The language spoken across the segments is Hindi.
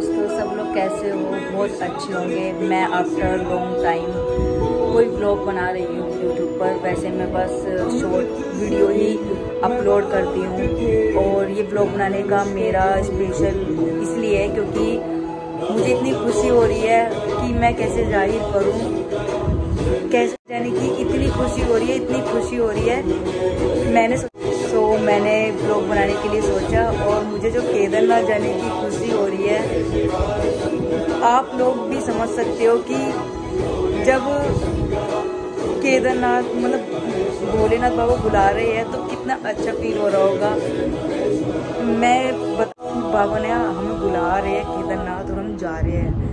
दोस्तों, सब लोग कैसे हो? बहुत अच्छे होंगे। मैं आफ्टर लॉन्ग टाइम कोई व्लॉग बना रही हूँ यूट्यूब पर। वैसे मैं बस शॉर्ट वीडियो ही अपलोड करती हूँ, और ये व्लॉग बनाने का मेरा स्पेशल इसलिए है क्योंकि मुझे इतनी खुशी हो रही है कि मैं कैसे जाहिर करूँ, कैसे, यानी कि इतनी खुशी हो रही है, इतनी खुशी हो रही है। मैंने व्लॉग बनाने के लिए सोचा, और मुझे जो केदारनाथ जाने की खुशी हो रही है, आप लोग भी समझ सकते हो कि जब केदारनाथ मतलब भोलेनाथ बाबा बुला रहे हैं तो कितना अच्छा फील हो रहा होगा। मैं बताऊँ, बाबा ने हमें बुला रहे हैं केदारनाथ और हम जा रहे हैं।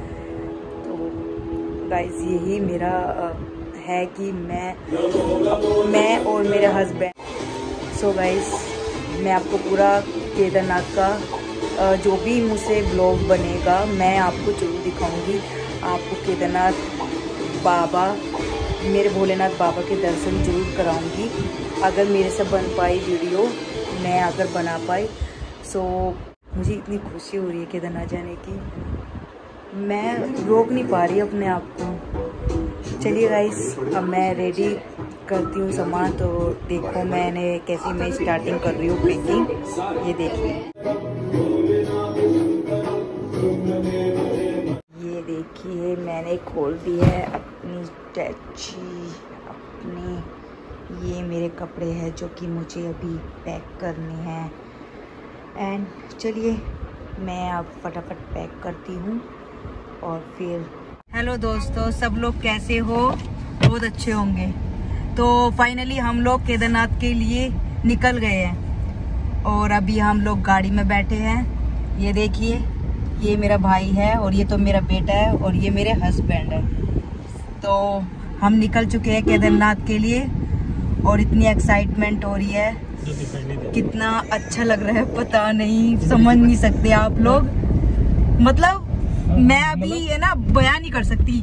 तो गाइस यही मेरा है कि मैं और मेरे हस्बैंड। सो गाइस, मैं आपको पूरा केदारनाथ का जो भी मुझसे ब्लॉग बनेगा मैं आपको जरूर दिखाऊंगी। आपको केदारनाथ बाबा, मेरे भोलेनाथ बाबा के दर्शन जरूर कराऊंगी। अगर मेरे से बन पाई वीडियो, मैं अगर बना पाई, सो मुझे इतनी खुशी हो रही है केदारनाथ जाने की, मैं रोक नहीं पा रही अपने आप को। चलिए गाइस, अब मैं रेडी करती हूँ सामान। तो देखो मैंने कैसी मैं स्टार्टिंग कर रही हूँ पैकिंग। ये देखिए, ये देखिए मैंने खोल दी है अपनी टैची अपनी। ये मेरे कपड़े हैं जो कि मुझे अभी पैक करने हैं। एंड चलिए मैं अब फटाफट पैक करती हूँ और फिर। हेलो दोस्तों, सब लोग कैसे हो? बहुत अच्छे होंगे। तो फाइनली हम लोग केदारनाथ के लिए निकल गए हैं, और अभी हम लोग गाड़ी में बैठे हैं। ये देखिए, ये मेरा भाई है, और ये तो मेरा बेटा है, और ये मेरे हस्बैंड है। तो हम निकल चुके हैं केदारनाथ के लिए, और इतनी एक्साइटमेंट हो रही है, कितना अच्छा लग रहा है पता नहीं, समझ नहीं सकते आप लोग। मतलब मैं अभी ये ना बयान नहीं कर सकती।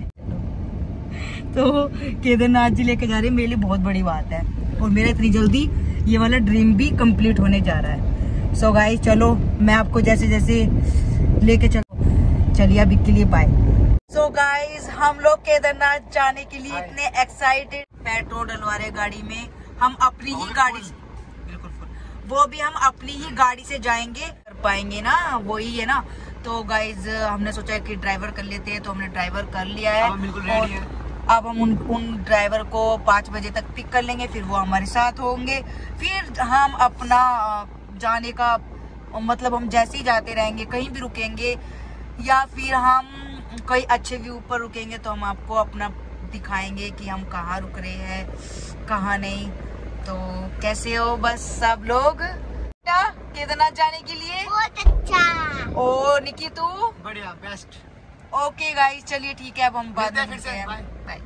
तो केदारनाथ जी लेके जा रहे हैं, मेरे लिए बहुत बड़ी बात है, और मेरा इतनी जल्दी ये वाला ड्रीम भी कंप्लीट होने जा रहा है। सो गाइस, चलो मैं आपको जैसे जैसे लेके चलिए अभी के लिए बाय। सो गाइस, हम लोग केदारनाथ जाने के लिए इतने एक्साइटेड। पेट्रोल डलवा रहे गाड़ी में, हम अपनी ही गाड़ी से, बिल्कुल फुल, वो भी हम अपनी ही गाड़ी से जाएंगे, कर पाएंगे ना, वही है ना। तो गाइज हमने सोचा कि ड्राइवर कर लेते हैं, तो हमने ड्राइवर कर लिया है। बिल्कुल रेडी है। अब हम उन ड्राइवर को 5 बजे तक पिक कर लेंगे, फिर वो हमारे साथ होंगे। फिर हम अपना जाने का मतलब हम जैसे ही जाते रहेंगे, कहीं भी रुकेंगे या फिर हम कोई अच्छे व्यू पर रुकेंगे तो हम आपको अपना दिखाएंगे कि हम कहाँ रुक रहे हैं, कहाँ नहीं। तो कैसे हो बस सब लोग? केदारनाथ जाने के लिए बहुत अच्छा। ओ निकी, तू? बढ़िया, बेस्ट। ओके गाइस, चलिए ठीक है, अब हम बाद में मिलते हैं। बाय।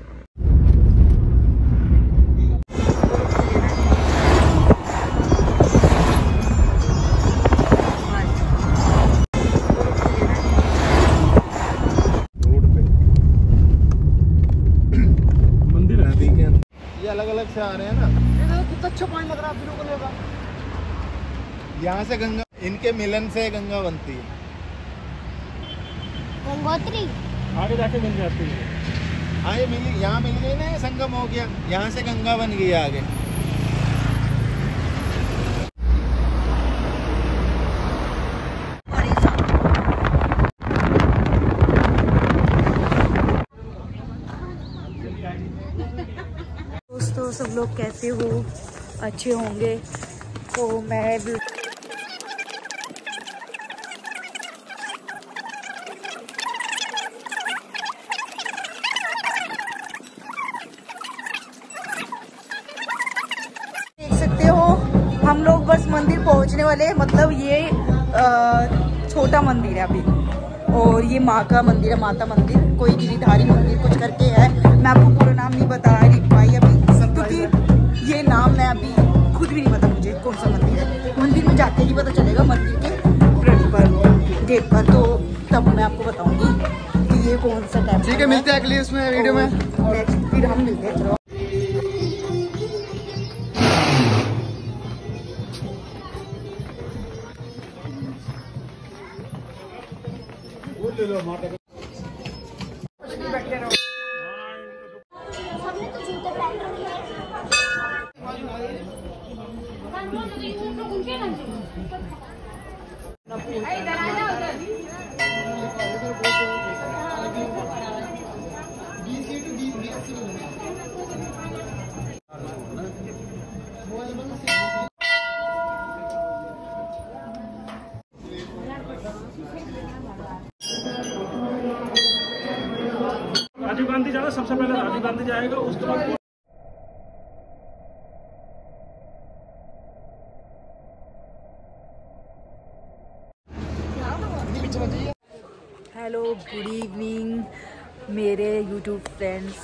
मंदिर नदी के ये अलग अलग से आ रहे हैं ना, ये कितना अच्छा पॉइंट लग रहा है आप लोगों को। यहाँ से गंगा, इनके मिलन से गंगा बनती है, गंगोत्री आगे जाके मिल जाती है। हाँ, ये मिली, यहाँ मिल गई ना, संगम हो गया, यहाँ से गंगा बन गई आगे। दोस्तों, सब लोग कैसे हो? अच्छे होंगे। तो मैं भी हम लोग बस मंदिर पहुंचने वाले, मतलब ये छोटा मंदिर है अभी, और ये माँ का मंदिर है, माता मंदिर, कोई गिरिधारी मंदिर कुछ करके है। मैं आपको पूरा नाम नहीं बता रही पाई अभी, क्योंकि ये नाम मैं अभी खुद भी नहीं पता मुझे कौन सा मंदिर है। मंदिर में जाके ही पता चलेगा, मंदिर के फ्रंट पर, गेट पर, तो तब मैं आपको बताऊंगी कि ये कौन सा टाइम। ठीक है, मिलते हैं अगली उसमें वीडियो में, नेक्स्ट फिर हम मिलते हैं। चलो राजीव गांधी जाना, सबसे पहले राजीव गांधी जाएगा, उसके बाद हेलो, गुड इवनिंग मेरे यूट्यूब फ्रेंड्स।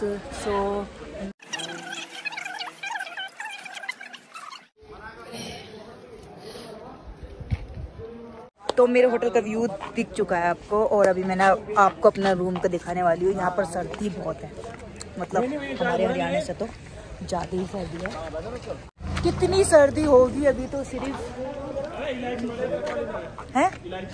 तो मेरे होटल का व्यू दिख चुका है आपको, और अभी मैंने आपको अपना रूम का दिखाने वाली हूँ। यहाँ पर सर्दी बहुत है, मतलब हमारे हरियाणा से तो ज़्यादा ही सर्दी है। कितनी सर्दी होगी अभी तो सिर्फ है।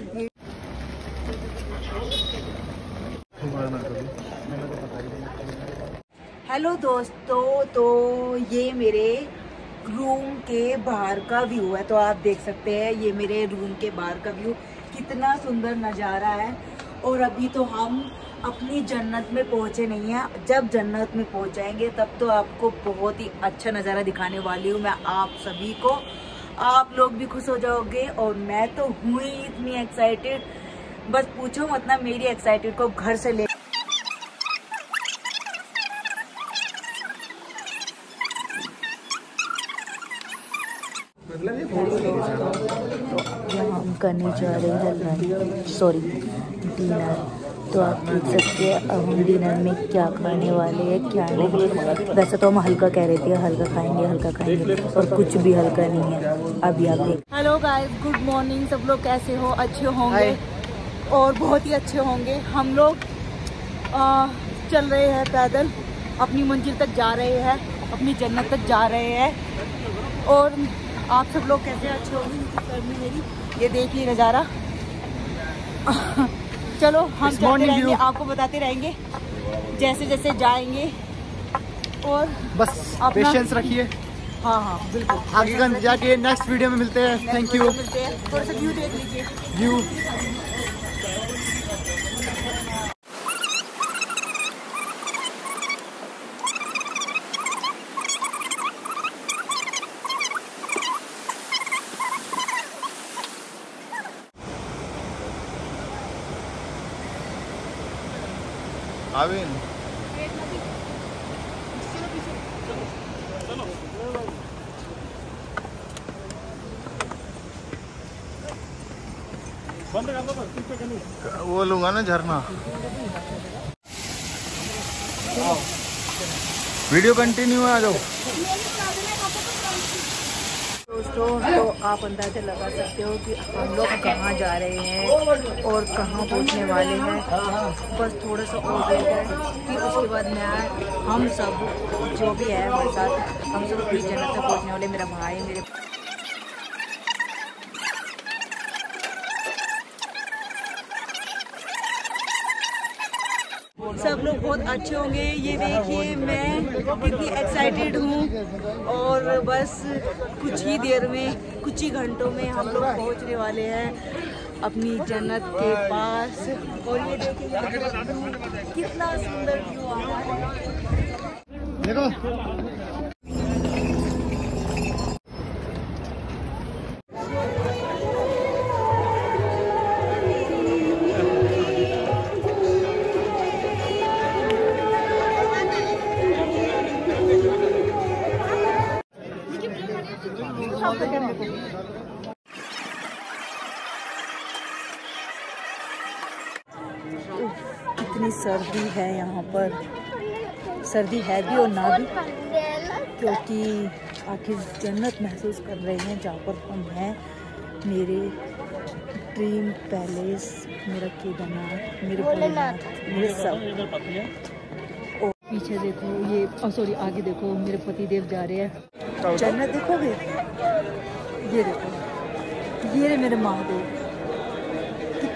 हेलो दोस्तों, तो ये मेरे रूम के बाहर का व्यू है। तो आप देख सकते हैं ये मेरे रूम के बाहर का व्यू, कितना सुंदर नज़ारा है। और अभी तो हम अपनी जन्नत में पहुंचे नहीं हैं। जब जन्नत में पहुंच जाएंगे तब तो आपको बहुत ही अच्छा नज़ारा दिखाने वाली हूँ मैं आप सभी को। आप लोग भी खुश हो जाओगे, और मैं तो हुई इतनी एक्साइटेड, बस पूछो मत ना। मेरी एक्साइटेड को घर से ले हम करने जा रहे हैं डिनर। तो आप देख सकते हैं अब हम डिनर में क्या खाने वाले हैं, क्या नहीं। वैसे तो हम हल्का कह रहे थे, हल्का खाएंगे, और कुछ भी हल्का नहीं है। अभी आप देख। Hello guys, good morning. सब लोग कैसे हो? अच्छे होंगे और बहुत ही अच्छे होंगे। हम लोग चल रहे हैं पैदल, अपनी मंजिल तक जा रहे हैं, अपनी जन्नत तक जा रहे हैं। और आप सब लोग कैसे अच्छे होंगे। मेरी ये देखिए नज़ारा। चलो हम चलते रहेंगे, आपको बताते रहेंगे जैसे जैसे जाएंगे। और बस पेशेंस रखिए। हाँ बिल्कुल। आगे का जाके नेक्स्ट वीडियो में मिलते हैं। Thank you. मिलते हैं। थोड़ा सा व्यू देख लीजिए। व्यू आविन वो लूंगा ना झरना। वीडियो कंटिन्यू है, आ जाओ दोस्तों। तो आप अंदाजा लगा सकते हो कि हम लोग कहाँ जा रहे हैं और कहाँ पहुँचने वाले हैं। बस थोड़ा सा और देर है कि उसके बाद हम सब जो भी है हमारे साथ, हम सब अपनी जन्नत तक पहुँचने वाले। मेरा भाई, मेरे सब लोग बहुत अच्छे होंगे। ये देखिए मैं कितनी एक्साइटेड हूँ, और बस कुछ ही देर में, कुछ ही घंटों में हम लोग पहुँचने वाले हैं अपनी जन्नत के पास। और ये देखिए कितना सुंदर व्यू आ रहा है। देखो कितनी सर्दी है यहाँ पर। सर्दी है भी और ना भी, क्योंकि आखिर जन्नत महसूस कर रहे हैं जहाँ पर हम हैं। मेरे ड्रीम पैलेस, मेरा केदारनाथ, मेरे भोलेनाथ, मेरे सब। और पीछे देखो ये, सॉरी आगे देखो, मेरे पति देव जा रहे हैं जन्नत। देखोगे ये देखो, ये मेरे महादेव,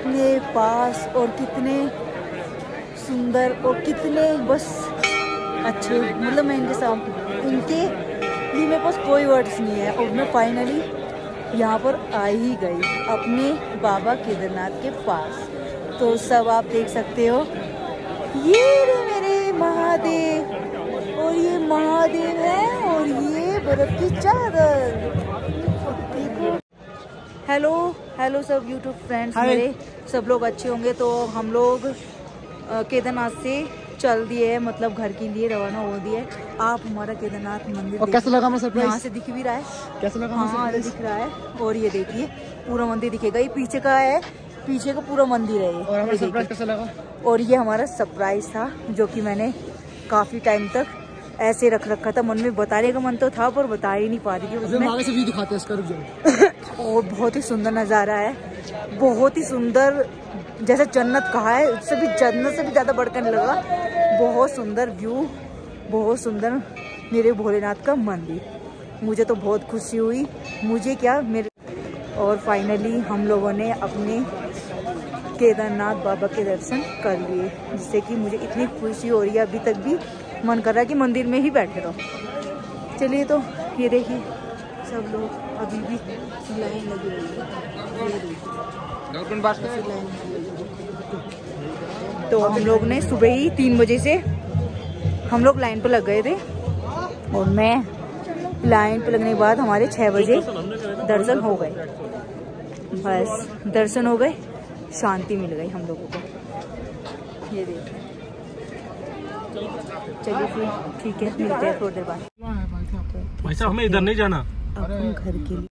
कितने पास और कितने सुंदर और कितने बस अच्छे, मतलब मैं इनके लिए मेरे पास कोई वर्ड्स नहीं है। और मैं फाइनली यहाँ पर आ ही गई अपने बाबा केदारनाथ के पास। तो सब आप देख सकते हो, ये रे मेरे महादेव, और ये महादेव है और ये बर्फ की चादर देखो। हेलो सब यूट्यूब फ्रेंड्स, मेरे सब लोग अच्छे होंगे। तो हम लोग केदारनाथ से चल दिए, मतलब घर के लिए रवाना हो दिए। आप हमारा केदारनाथ मंदिर और कैसा लगा हमें सरप्राइज? यहाँ से दिख भी रहा है, कैसा लगा? हाँ दिख रहा है। और ये देखिए पूरा मंदिर दिखेगा, ये पीछे का है, पीछे का पूरा मंदिर है ये। और हमें सरप्राइज कैसा लगा? और ये हमारा सरप्राइज था जो कि मैंने काफी टाइम तक ऐसे रख रखा था। मन में बताने का मन तो था पर बता ही नहीं पा रही थी। आगे से भी दिखाते हैं इसका, रुक जाओ। और बहुत ही सुंदर नज़ारा है, बहुत ही सुंदर, जैसे जन्नत कहा है उससे भी, जन्नत से भी ज़्यादा बढ़कर लगा। बहुत सुंदर व्यू, बहुत सुंदर मेरे भोलेनाथ का मंदिर। मुझे तो बहुत खुशी हुई, मुझे क्या मेरे। और फाइनली हम लोगों ने अपने केदारनाथ बाबा के दर्शन कर लिए, जिससे कि मुझे इतनी खुशी हो रही है। अभी तक भी मन कर रहा है कि मंदिर में ही बैठे रहो। चलिए, तो ये देखिए सब लोग अभी भी लाइन लगी हुई है। तो हम लोग ने सुबह ही 3 बजे से हम लोग लाइन पर लग गए थे, और मैं लाइन पर लगने के बाद हमारे 6 बजे दर्शन हो गए। बस दर्शन हो गए, शांति मिल गई हम लोगों को। ये देखिए, चलिए फिर ठीक है, मिलते हैं थोड़ी देर बाद। भाई साहब हमें इधर नहीं जाना, अब हम घर के लिए